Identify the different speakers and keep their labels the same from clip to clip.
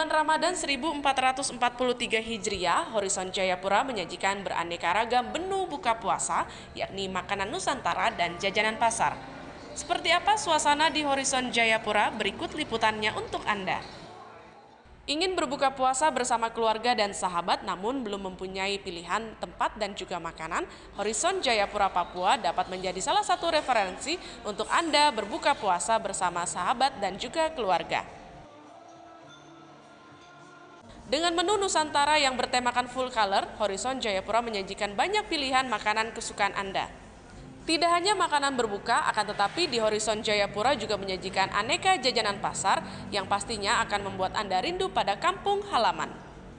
Speaker 1: bulan Ramadan 1443 Hijriah, Horizon Jayapura menyajikan beraneka ragam menu buka puasa, yakni makanan Nusantara dan jajanan pasar. Seperti apa suasana di Horizon Jayapura? Berikut liputannya untuk Anda. Ingin berbuka puasa bersama keluarga dan sahabat namun belum mempunyai pilihan tempat dan juga makanan, Horizon Jayapura Papua dapat menjadi salah satu referensi untuk Anda berbuka puasa bersama sahabat dan juga keluarga. Dengan menu Nusantara yang bertemakan full color, Horizon Jayapura menyajikan banyak pilihan makanan kesukaan Anda. Tidak hanya makanan berbuka, akan tetapi di Horizon Jayapura juga menyajikan aneka jajanan pasar yang pastinya akan membuat Anda rindu pada kampung halaman.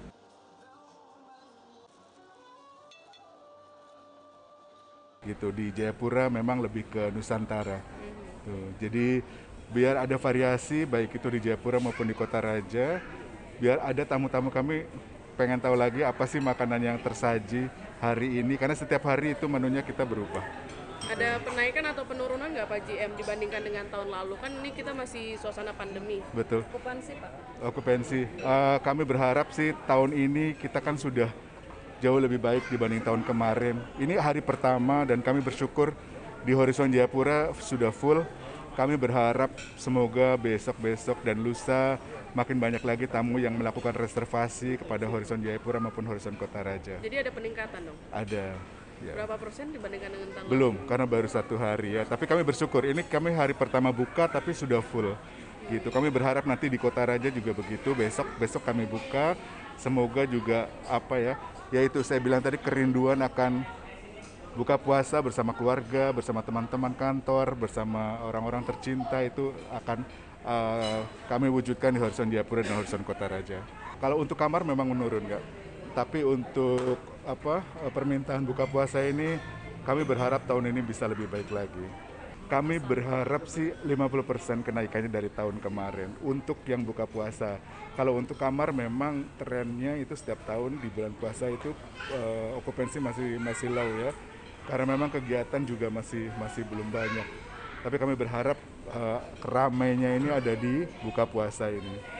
Speaker 2: Gitu di Jayapura memang lebih ke Nusantara. Tuh, jadi biar ada variasi baik itu di Jayapura maupun di Kota Raja, biar ada tamu-tamu kami pengen tahu lagi apa sih makanan yang tersaji hari ini karena setiap hari itu menunya kita berubah.
Speaker 1: Ada penaikan atau penurunan nggak Pak GM dibandingkan dengan tahun lalu? Kan ini kita masih suasana pandemi.
Speaker 2: Betul.
Speaker 1: Okupansi Pak?
Speaker 2: Okupansi. Kami berharap sih tahun ini kita kan sudah jauh lebih baik dibanding tahun kemarin. Ini hari pertama dan kami bersyukur di Horizon Jayapura sudah full. Kami berharap semoga besok-besok dan lusa makin banyak lagi tamu yang melakukan reservasi kepada Horizon Jayapura maupun Horizon Kota Raja.
Speaker 1: Jadi ada peningkatan dong?
Speaker 2: Ada. Ya.
Speaker 1: Berapa persen dibandingkan dengan tahun
Speaker 2: Belum,
Speaker 1: lalu?
Speaker 2: karena baru satu hari ya. Tapi kami bersyukur, ini kami hari pertama buka tapi sudah full. Gitu. Kami berharap nanti di Kota Raja juga begitu. Besok kami buka. Semoga juga yaitu saya bilang tadi kerinduan akan buka puasa bersama keluarga, bersama teman-teman kantor, bersama orang-orang tercinta itu akan kami wujudkan di Horizon Jayapura dan Horizon Kota Raja. Kalau untuk kamar memang menurun nggak, tapi untuk permintaan buka puasa ini kami berharap tahun ini bisa lebih baik lagi. Kami berharap sih 50% kenaikannya dari tahun kemarin untuk yang buka puasa. Kalau untuk kamar memang trennya itu setiap tahun di bulan puasa itu okupansi masih low ya. Karena memang kegiatan juga masih belum banyak. Tapi kami berharap keramainya ini ada di buka puasa ini.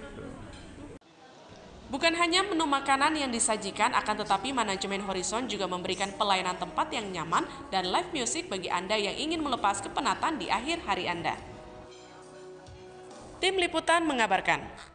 Speaker 1: Bukan hanya menu makanan yang disajikan, akan tetapi manajemen Horizon juga memberikan pelayanan tempat yang nyaman dan live music bagi Anda yang ingin melepas kepenatan di akhir hari Anda. Tim Liputan mengabarkan.